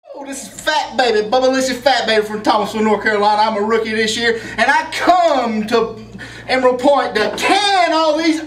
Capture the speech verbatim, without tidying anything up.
Oh, this is Fat Baby, Bubbalicious Fat Baby from Thomasville, North Carolina. I'm a rookie this year, and I come to Emerald Point to can all these